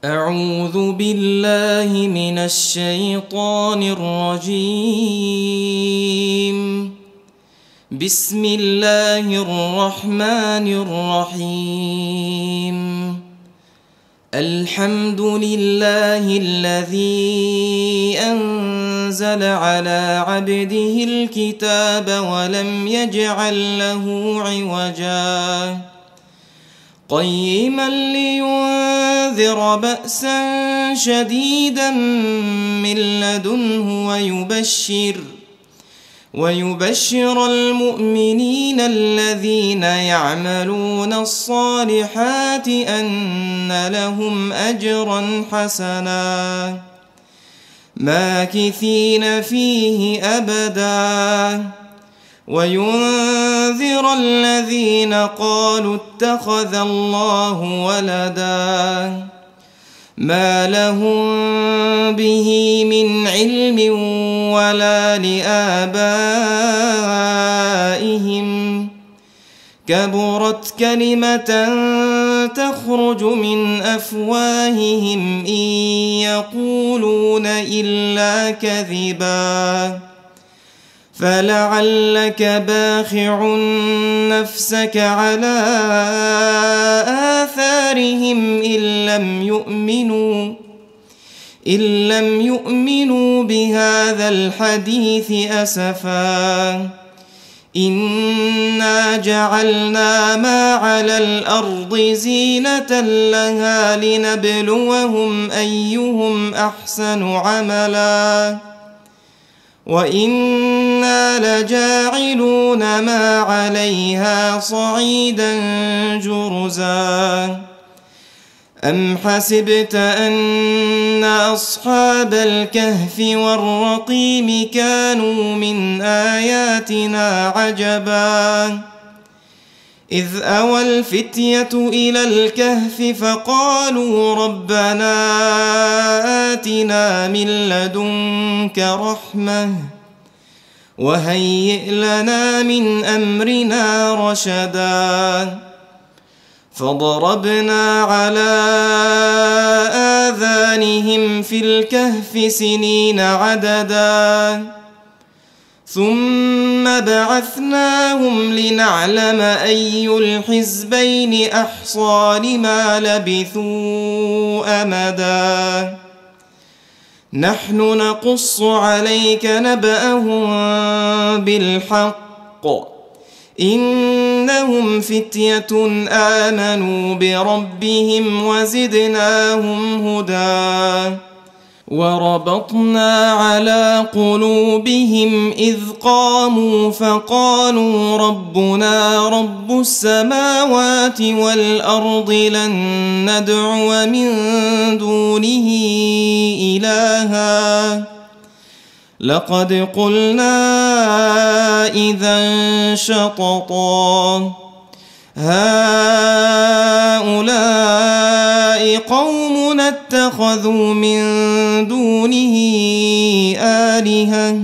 أعوذ بالله من الشيطان الرجيم. بسم الله الرحمن الرحيم. الحمد لله الذي أنزل على عبده الكتاب ولم يجعل له عوجا قيما لينذر بأسا شديدا من لدنه ويبشر المؤمنين الذين يعملون الصالحات أن لهم أجرا حسنا ماكثين فيه أبدا وينذر الذين قالوا اتخذ الله ولدا ما لهم به من علم ولا لآبائهم كبرت كلمة تخرج من أفواههم إن يقولون إلا كذبا فلعلك باخع نفسك على آثارهم إن لم يؤمنوا بهذا الحديث أسفا إنا جعلنا ما على الأرض زينة لها لنبلوهم أيهم أحسن عملا وإنا لجاعلون ما عليها صعيدا جرزا أم حسبت أن أصحاب الكهف والرقيم كانوا من آياتنا عجبا إذ أوى الفتية إلى الكهف فقالوا ربنا آتنا من لدنك رحمة وهيئ لنا من أمرنا رشدا فضربنا على آذانهم في الكهف سنين عددا ثم بعثناهم لنعلم أي الحزبين أحصى لما لبثوا أمدا نحن نقص عليك نبأهم بالحق إنهم فتية آمنوا بربهم وزدناهم هدى وربطنا على قلوبهم إذ قاموا فقالوا ربنا رب السماوات والأرض لن ندعو من دونه إلها لقد قلنا إذا شططا هؤلاء قومنا اتخذوا من دونه آلهة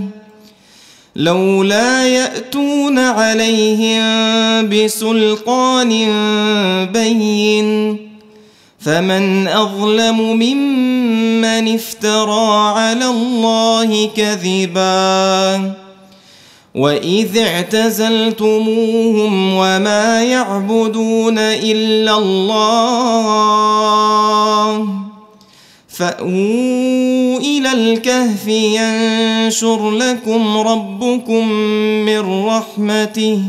لولا يأتون عليهم بسلطان بين فمن أظلم ممن افترى على الله كذبا وإذ اعتزلتموهم وما يعبدون إلا الله فأووا إلى الكهف ينشر لكم ربكم من رحمته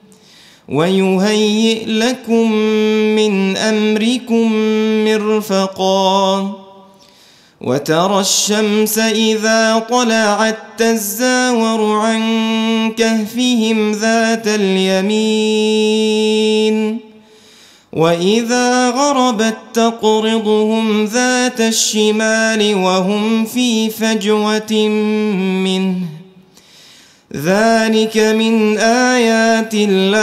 ويهيئ لكم من أمركم مرفقا وترى الشمس إذا طلعت تزاور عن كهفهم ذات اليمين وإذا غربت تقرضهم ذات الشمال وهم في فجوة منه ذلك من آيات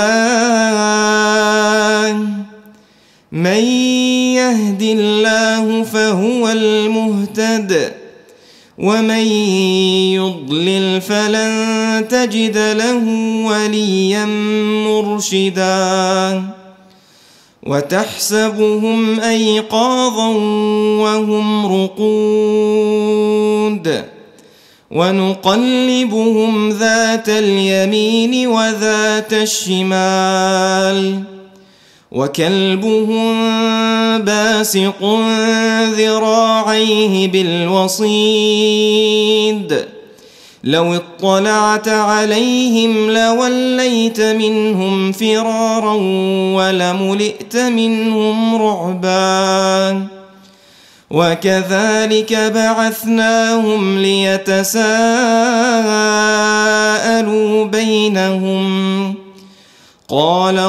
الله من يهد الله فهو المهتد ومن يضلل فلن تجد له وليا مرشدا وتحسبهم أيقاظا وهم رقود ونقلبهم ذات اليمين وذات الشمال وكلبهم باسق ذراعيه بالوصيد لو اطلعت عليهم لوليت منهم فرارا ولملئت منهم رعبا وكذلك بعثناهم ليتساءلوا بينهم قال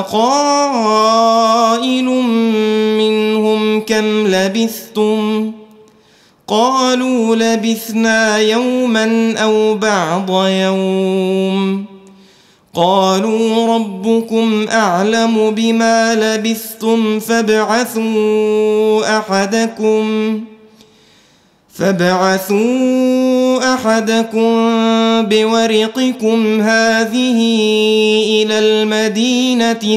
قائل منهم كم لبثتم قالوا لبثنا يوما أو بعض يوم قالوا ربكم أعلم بما لبثتم فابعثوا أحدكم بورقكم هذه إلى المدينة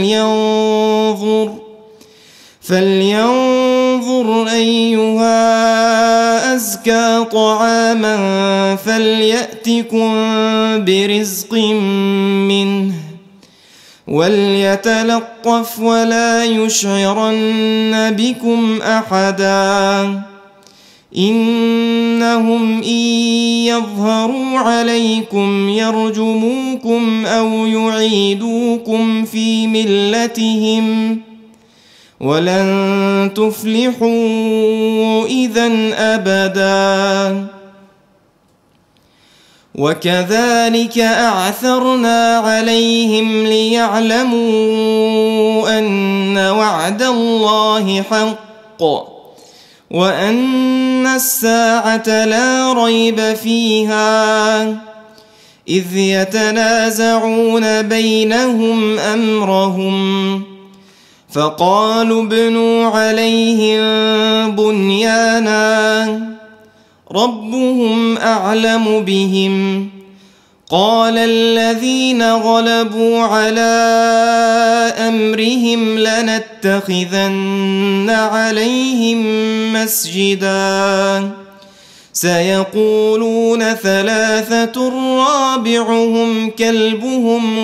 فلينظر أيها أزكى طعاما فليأتكم برزق منه وليتلطف ولا يشعرن بكم أحدا إنهم إن يظهروا عليكم يرجموكم أو يعيدوكم في ملتهم ولن تفلحوا إذن أبدا وكذلك أعثرنا عليهم ليعلموا أن وعد الله حق وأن الساعة لا ريب فيها إذ يتنازعون بينهم أمرهم فقالوا ابنوا عليهم بنيانا ربهم أعلم بهم قال الذين غلبوا على أمرهم لنتخذن عليهم مسجدا سيقولون ثلاثة رابعهم كلبهم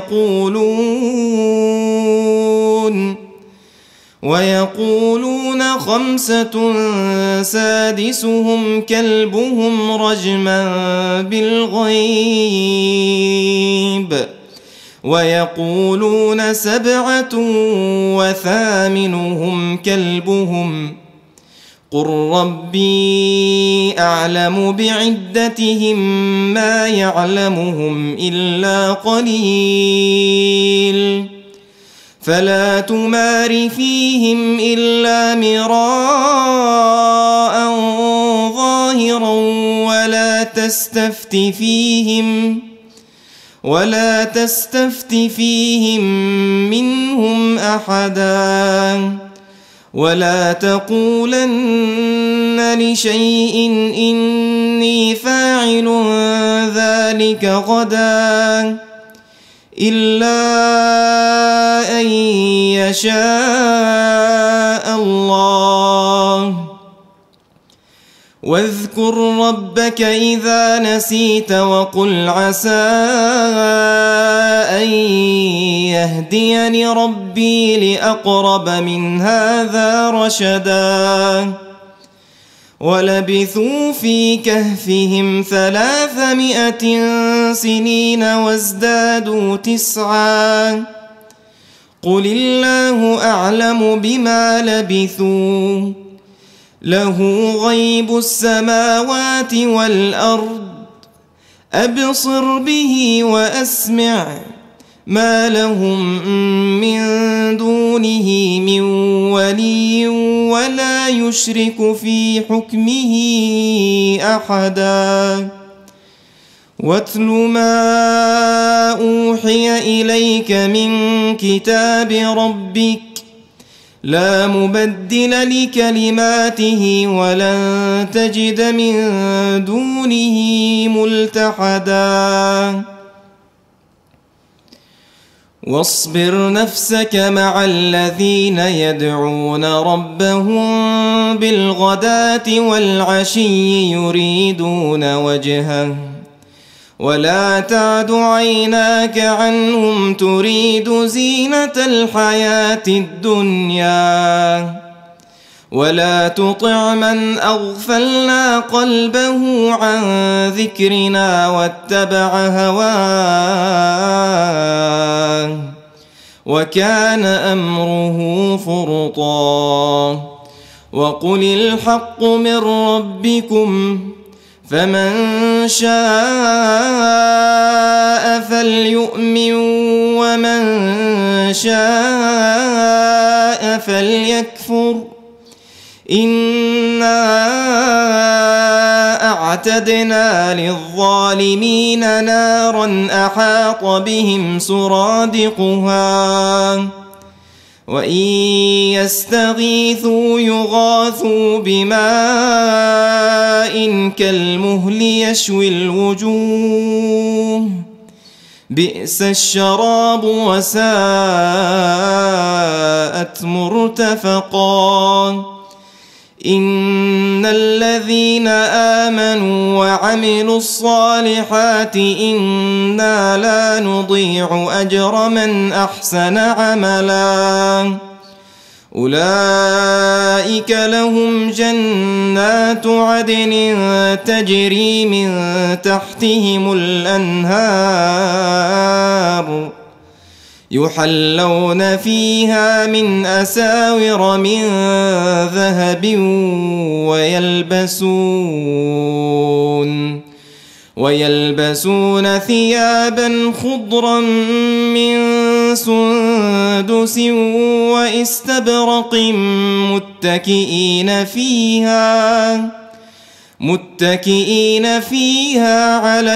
ويقولون خمسة سادسهم كلبهم رجما بالغيب ويقولون سبعة وثامنهم كلبهم قل ربي أعلم بعدتهم ما يعلمهم إلا قليل فلا تمار فيهم إلا مراء ظاهرا ولا تستفت فيهم منهم أحدا ولا تقولن لشيء إني فاعل ذلك غدا إلا أن يشاء الله واذكر ربك إذا نسيت وقل عسى أن يهديني ربي لأقرب من هذا رشدا ولبثوا في كهفهم 300 سنين وازدادوا 9 قل الله أعلم بما لبثوا له غيب السماوات والأرض أبصر به وأسمع ما لهم من دونه من ولي ولا يشرك في حكمه أحدا واتل ما أوحي إليك من كتاب ربك لا مبدل لكلماته ولن تجد من دونه ملتحدا واصبر نفسك مع الذين يدعون ربهم بالغداة والعشي يريدون وجهه ولا تعد عيناك عنهم تريد زينة الحياة الدنيا ولا تطع من أغفلنا قلبه عن ذكرنا واتبع هواه وكان أمره فرطا وقل الحق من ربكم فمن شاء فليؤمن ومن شاء فليكفر إنا أعتدنا للظالمين نارا أحاط بهم سرادقها وإن يستغيثوا يغاثوا بماء كالمهل يشوي الوجوه بئس الشراب وساءت مرتفقا إن الذين آمنوا وعملوا الصالحات إنا لا نضيع أجر من أحسن عملا أولئك لهم جنات عدن تجري من تحتهم الأنهار يحلون فيها من أساور من ذهب ويلبسون ثيابا خضرا من سندس واستبرق متكئين فيها على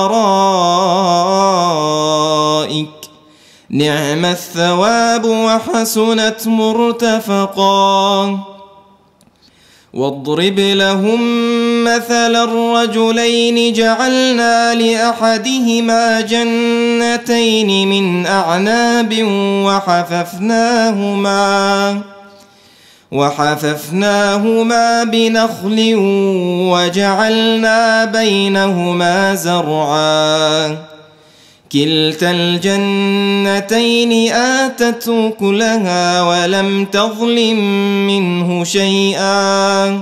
الأرائك نعم الثواب وحسنت مرتفقا واضرب لهم مثل الرجلين جعلنا لأحدهما جنتين من أعناب وحففناهما بنخل وجعلنا بينهما زرعا كلتا الجنتين آتت أكلها ولم تظلم منه شيئا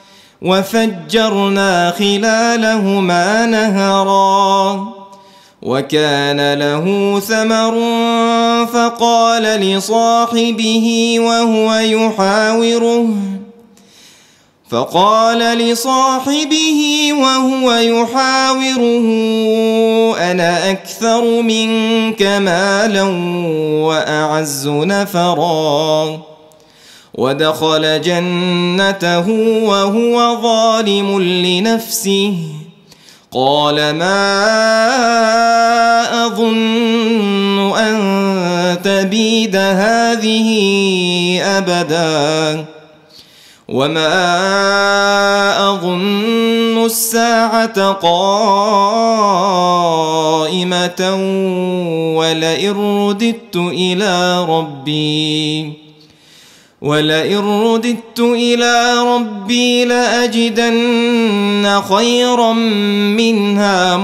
وفجرنا خلالهما نهرا وكان له ثمر فقال لصاحبه وهو يحاوره أنا أكثر منك مالا وأعز نفرا ودخل جنته وهو ظالم لنفسه قال ما أظن أن تبيد هذه أبدا وما أظن الساعة قائمة ولئن رددت إلى ربي لأجدن خيرا منها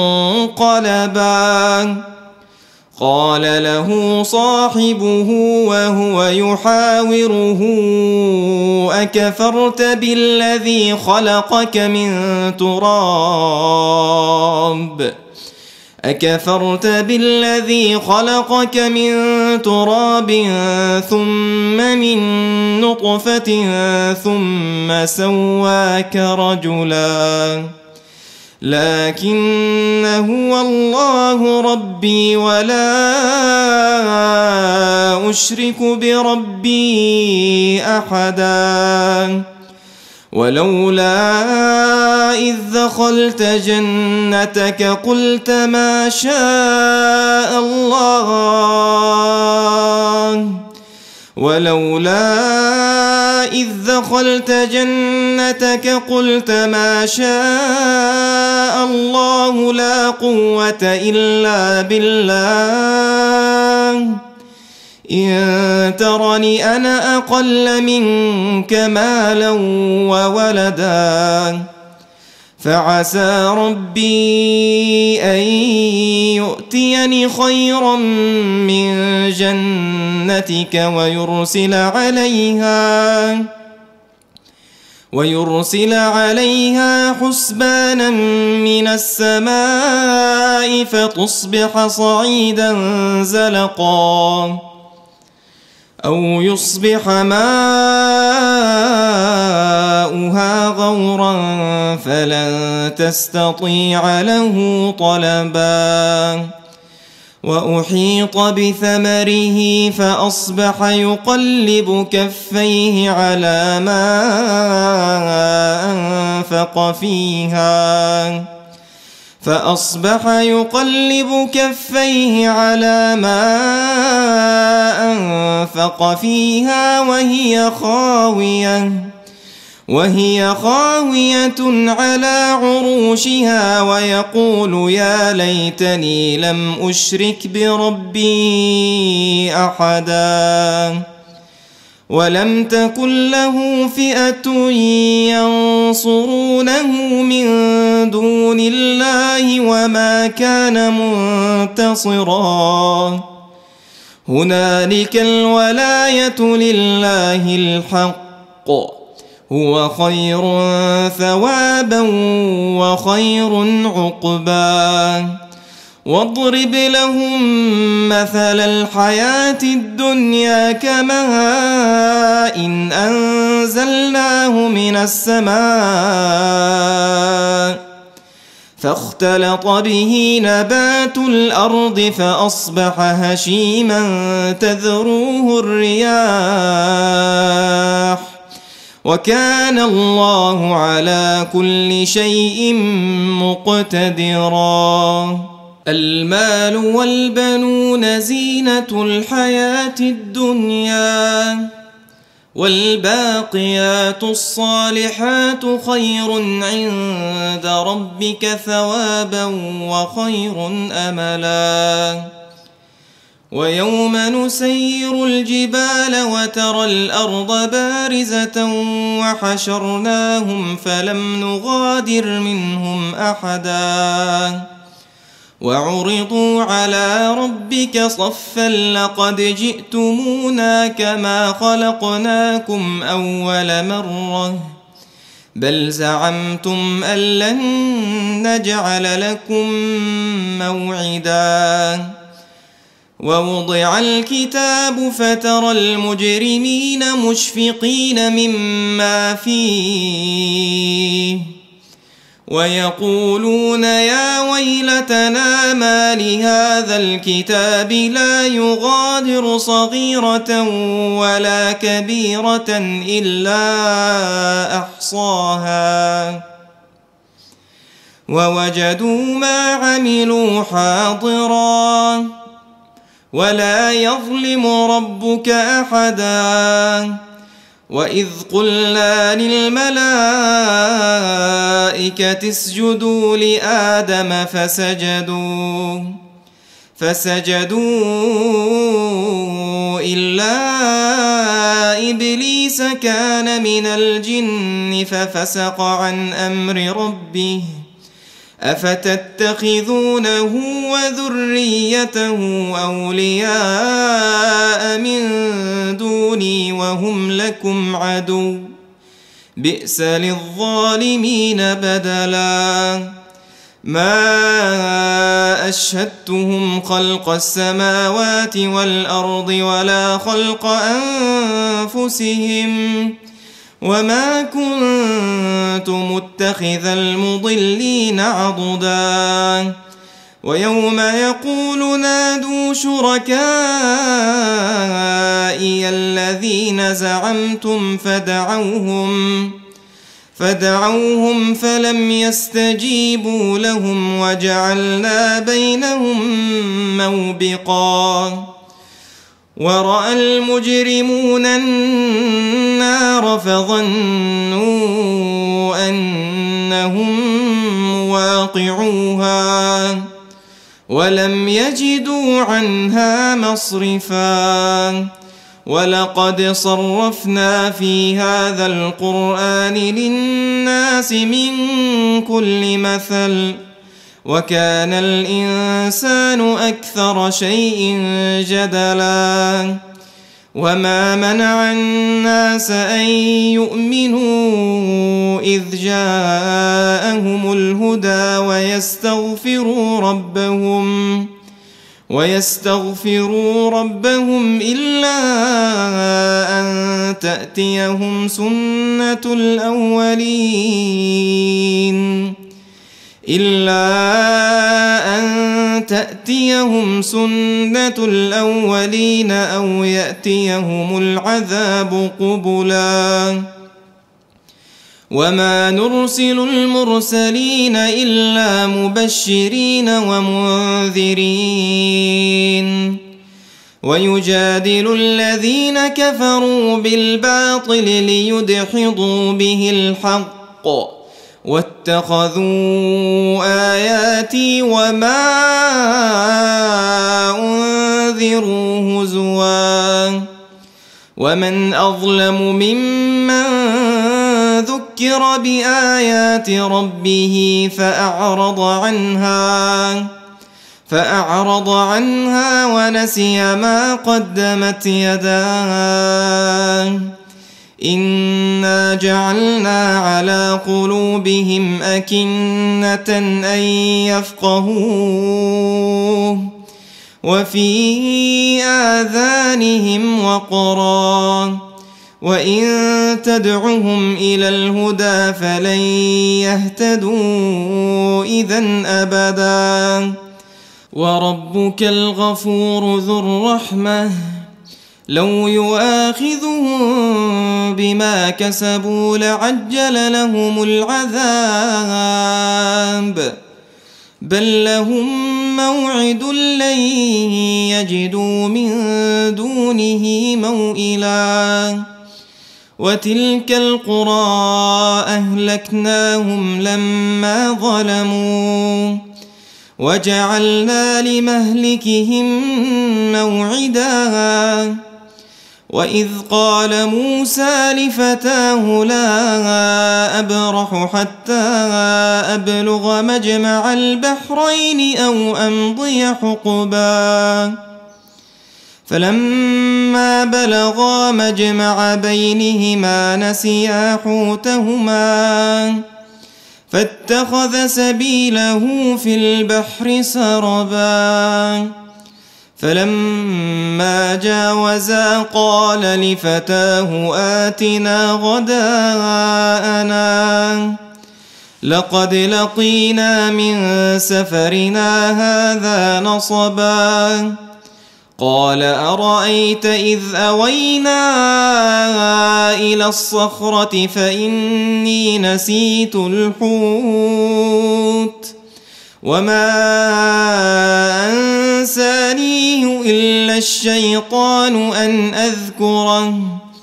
منقلبا قال له صاحبه وهو يحاوره أكفرت بالذي خلقك من تراب ثم من نطفة ثم سواك رجلا لكن هو الله ربي ولا أشرك بربي أحدا ولولا إذ دخلت جنتك قلت ما شاء الله لا قوة إلا بالله إن ترني أنا أقل منك مالا وولدا فعسى ربي أن يؤتيني خيرا من جنتك ويرسل عليها حسبانا من السماء فتصبح صعيدا زلقا أو يصبح ماؤها غورا فلن تستطيع له طلبا وأحيط بثمره فأصبح يقلب كفيه على ما أنفق فيها وهي خاوية على عروشها ويقول يا ليتني لم أشرك بربي أحدا ولم تكن له فئة ينصرونه من دون الله وما كان منتصرا هنالك الولاية لله الحق هو خير ثوابا وخير عقبا واضرب لهم مثل الحياة الدنيا كماء إن أنزلناه من السماء فاختلط به نبات الأرض فأصبح هشيما تذروه الرياح وكان الله على كل شيء مقتدرا المال والبنون زينة الحياة الدنيا والباقيات الصالحات خير عند ربك ثوابا وخير أملا ويوم نسير الجبال وترى الأرض بارزة وحشرناهم فلم نغادر منهم أحدا وعرضوا على ربك صفا لقد جئتمونا كما خلقناكم أول مرة بل زعمتم أن لن نجعل لكم موعدا ووضع الكتاب فترى المجرمين مشفقين مما فيه ويقولون يا ويلتنا ما لهذا الكتاب لا يغادر صغيرة ولا كبيرة إلا أحصاها ووجدوا ما عملوا حاضرا ولا يظلم ربك أحدا وإذ قلنا للملائكة اسجدوا لآدم فسجدوا إلا إبليس كان من الجن ففسق عن أمر ربه أفتتخذونه وذريته أولياء من دوني وهم لكم عدو بئس للظالمين بدلا ما أشهدتهم خلق السماوات والأرض ولا خلق أنفسهم وما كنت متخذ المضلين عضدا ويوم يقول نادوا شركائي الذين زعمتم فدعوهم فلم يستجيبوا لهم وجعلنا بينهم موبقا ورأى المجرمون النار فظنوا أنهم مواقعوها ولم يجدوا عنها مصرفا ولقد صرفنا في هذا القرآن للناس من كل مثل وكان الإنسان أكثر شيء جدلا وما منع الناس أن يؤمنوا إذ جاءهم الهدى ويستغفروا ربهم إلا أن تأتيهم سنة الأولين أو يأتيهم العذاب قبلا وما نرسل المرسلين إلا مبشرين ومنذرين ويجادل الذين كفروا بالباطل ليدحضوا به الحق واتخذوا آياتي وما أنذروا هزوا ومن أظلم ممن ذكر بآيات ربه فأعرض عنها ونسي ما قدمت يداه إنا جعلنا على قلوبهم أكنة أن يفقهوه وفي آذانهم وقرا وإن تدعهم إلى الهدى فلن يهتدوا إذن أبدا وربك الغفور ذو الرحمة لو يؤاخذهم بما كسبوا لعجل لهم العذاب بل لهم موعد لن يجدوا من دونه موئلا وتلك القرى أهلكناهم لما ظلموا وجعلنا لمهلكهم موعدا وإذ قال موسى لفتاه لا أبرح حتى أبلغ مجمع البحرين أو أمضي حقبا فلما بلغا مجمع بينهما نسيا حوتهما فاتخذ سبيله في البحر سربا فلما جاوزا قال لفتاه آتنا غداءنا لقد لقينا من سفرنا هذا نصبا قال أرأيت إذ أوينا إلى الصخرة فإني نسيت الحوت وما أنسانيه إلا الشيطان أن أذكره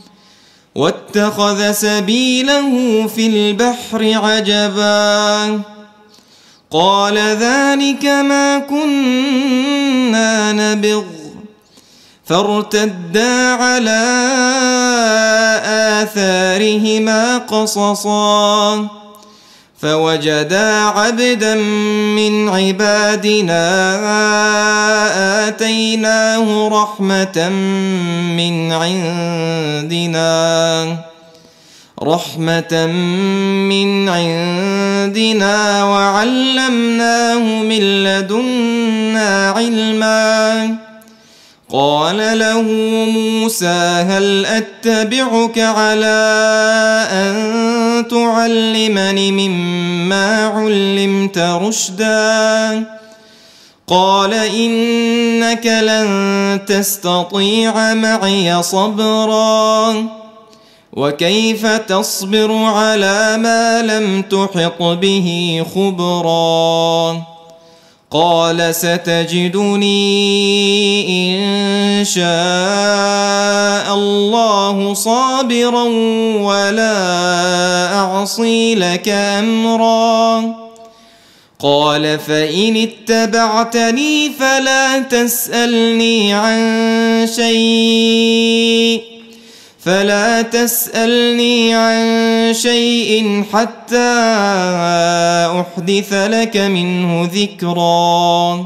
واتخذ سبيله في البحر عجبا قال ذلك ما كنا نبغ فارتدا على آثارهما قصصا فوجدا عبدا من عبادنا آتيناه رحمة من عندنا وعلمناه من لدنا علما قال له موسى هل أتبعك على أن تعلمني مما علمت رشدا قال إنك لن تستطيع معي صبرا وكيف تصبر على ما لم تحط به خبرا قال ستجدني إن شاء الله صابرا ولا أعصي لك أمرا قال فإن اتبعتني فلا تسألني عن شيء حتى أحدث لك منه ذكرا.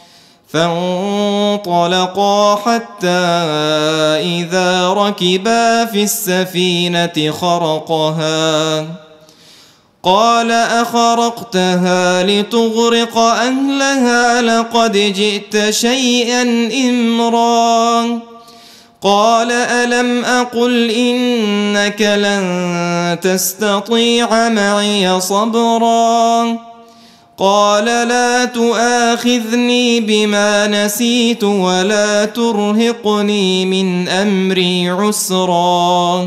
فانطلقا حتى إذا ركبا في السفينة خرقها قال أخرقتها لتغرق أهلها لقد جئت شيئا إمرا. قال ألم أقل إنك لن تستطيع معي صبرا. قال لا تؤاخذني بما نسيت ولا ترهقني من أمري عسرا.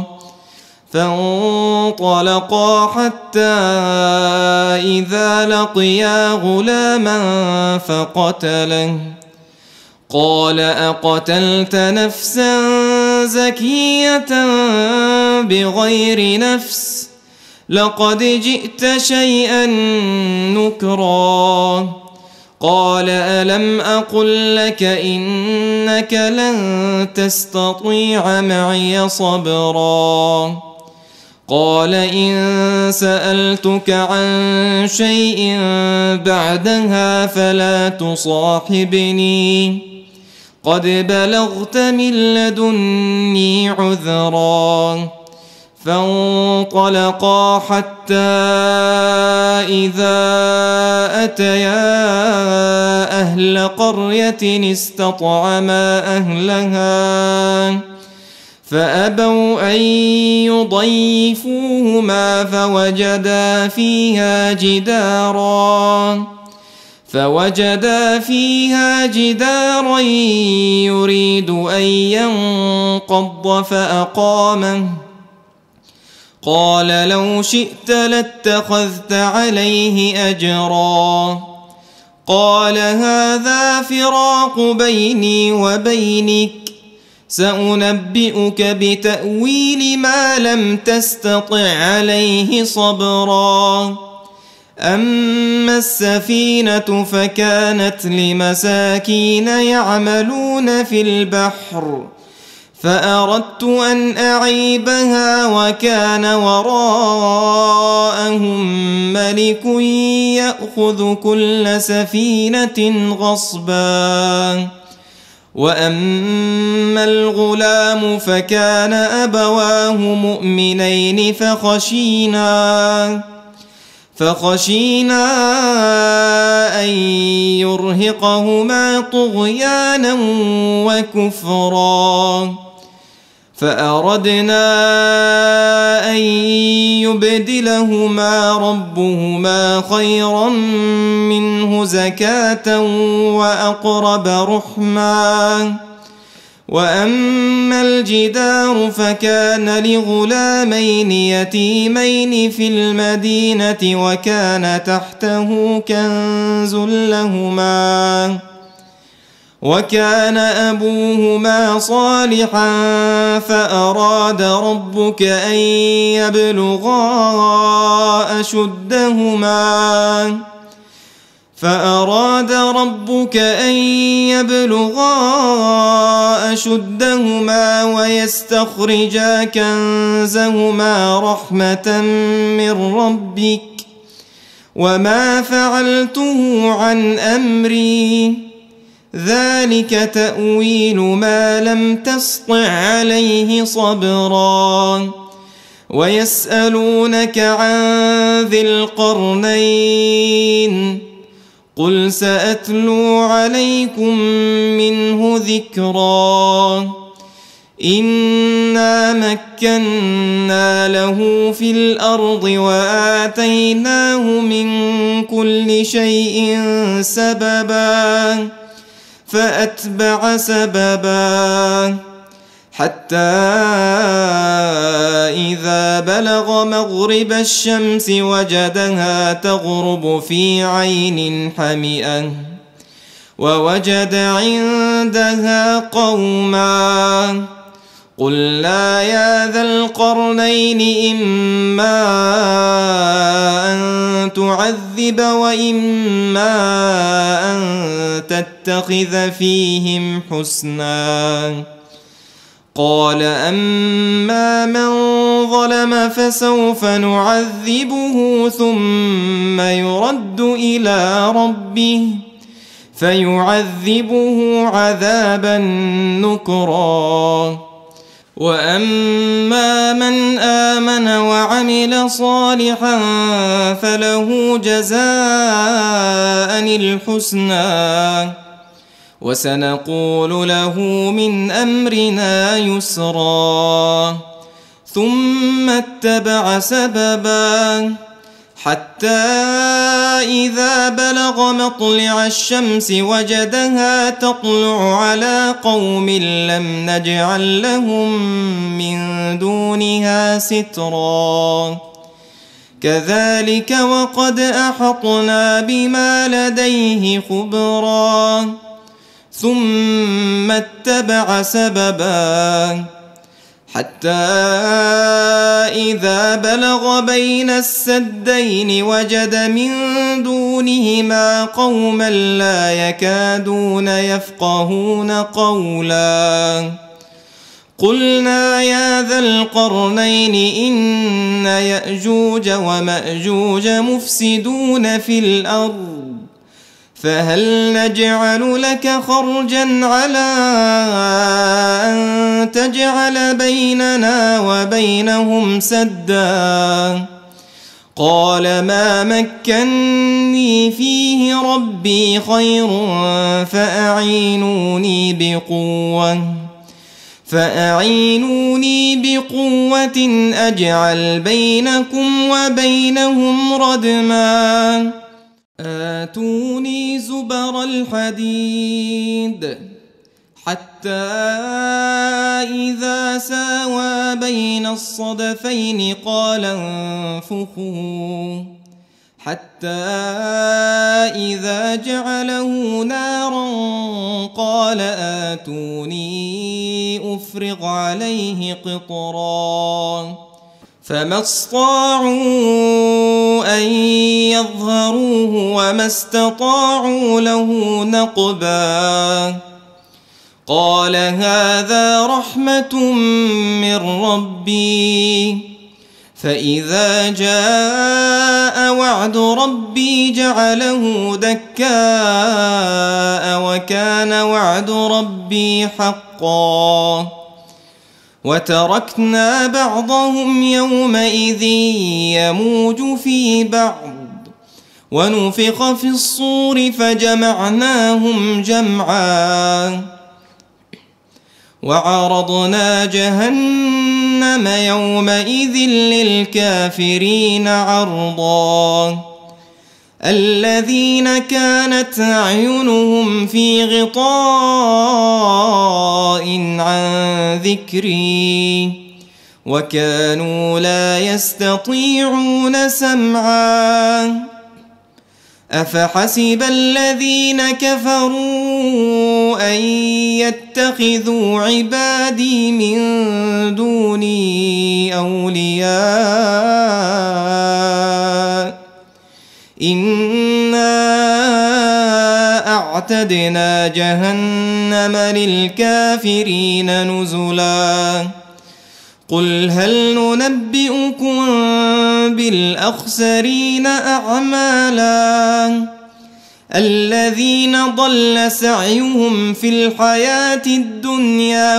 فانطلقا حتى إذا لقيا غلاما فقتله قال أقتلت نفسا زكية بغير نفس لقد جئت شيئا نكرا. قال ألم أقل لك إنك لن تستطيع معي صبرا. قال إن سألتك عن شيء بعدها فلا تصاحبني قد بلغت من لدني عذرا. فانطلقا حتى إذا أتيا أهل قرية استطعما أهلها فأبوا أن يضيفوهما فوجدا فيها جدارا يريد أن ينقض فأقامه. قال لو شئت لاتخذت عليه أجرا. قال هذا فراق بيني وبينك سأنبئك بتأويل ما لم تستطع عليه صبرا. أما السفينة فكانت لمساكين يعملون في البحر فأردت أن أعيبها وكان وراءهم ملك يأخذ كل سفينة غصبا. وأما الغلام فكان أبواه مؤمنين فخشينا أن يرهقهما طغيانا وكفرا. فأردنا أن يبدلهما ربهما خيرا منه زكاة وأقرب رحما. وأما الجدار فكان لغلامين يتيمين في المدينة وكان تحته كنز لهما وكان أبوهما صالحا فأراد ربك أن يبلغا أشدهما ويستخرجا كنزهما رحمة من ربك وما فعلته عن أمري ذلك تأويل ما لم تسطع عليه صبرا. ويسألونك عن ذي القرنين قل سأتلو عليكم منه ذكرا. إنا مكنا له في الأرض وآتيناه من كل شيء سببا فأتبع سببا حتى إذا بلغ مغرب الشمس وجدها تغرب في عين حمئة ووجد عندها قوما قلنا يا ذا القرنين إما أن تعذب وإما أن تتخذ فيهم حسنا قال أما من ظلم فسوف نعذبه ثم يرد إلى ربه فيعذبه عذابا نكرا وأما من آمن وعمل صالحا فله جزاء الحسنى وسنقول له من أمرنا يسرا ثم اتبع سببا حتى إذا بلغ مطلع الشمس وجدها تطلع على قوم لم نجعل لهم من دونها سترا كذلك وقد أحطنا بما لديه خبرا ثم اتبع سببا حتى إذا بلغ بين السدين وجد من دونهما قوما لا يكادون يفقهون قولا قلنا يا ذا القرنين إن يأجوج ومأجوج مفسدون في الأرض فهل نجعل لك خرجا على أن تجعل بيننا وبينهم سدا قال ما مكني فيه ربي خير فأعينوني بقوة أجعل بينكم وبينهم ردما آتوني زبر الحديد حتى إذا ساوى بين الصدفين قال انفخوا حتى إذا جعله نارا قال آتوني أفرغ عليه قطرا فما استطاعوا أن يظهروه وما استطاعوا له نقبا قال هذا رحمة من ربي فإذا جاء وعد ربي جعله دكاء وكان وعد ربي حقا وتركنا بعضهم يومئذ يموج في بعض ونفخ في الصور فجمعناهم جمعا وعرضنا جهنم يومئذ للكافرين عرضا الذين كانت أعينهم في غطاء عن ذكري وكانوا لا يستطيعون سمعا أفحسب الذين كفروا أن يتخذوا عبادي من دوني أولياء إنا أعتدنا جهنم للكافرين نزلا قل هل ننبئكم بالأخسرين أعمالا الذين ضل سعيهم في الحياة الدنيا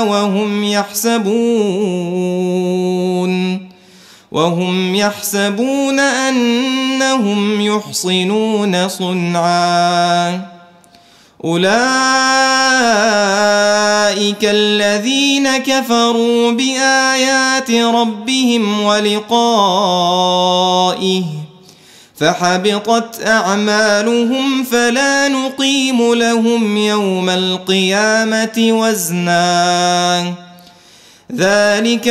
وهم يحسبون أنهم يحصنون صنعا أولئك الذين كفروا بآيات ربهم ولقائه فحبطت أعمالهم فلا نقيم لهم يوم القيامة وزنا ذلك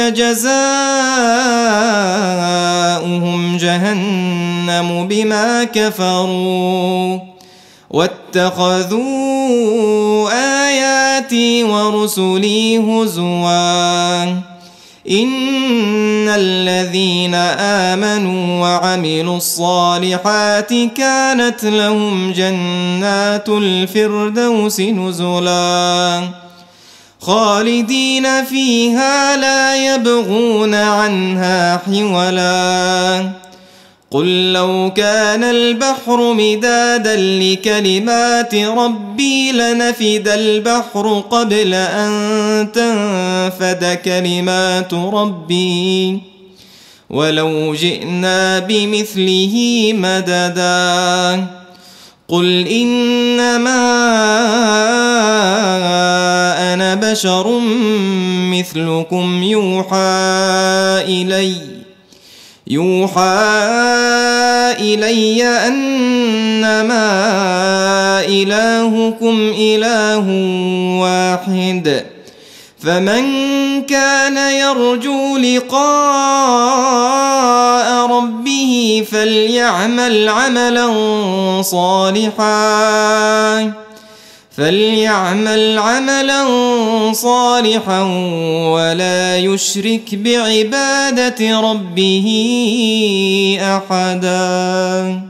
جزاؤهم جهنم بما كفروا واتخذوا آياتي ورسلي هزوا إن الذين آمنوا وعملوا الصالحات كانت لهم جنات الفردوس نزلا خالدين فيها لا يبغون عنها حولا قل لو كان البحر مدادا لكلمات ربي لنفد البحر قبل أن تنفد كلمات ربي ولو جئنا بمثله مددا قل إنما أنا بشر مثلكم يوحى إلي أنما إلهكم إله واحد فمن كان يرجو لقاء ربه فليعمل عملا صالحا ولا يشرك بعبادة ربه أحدا.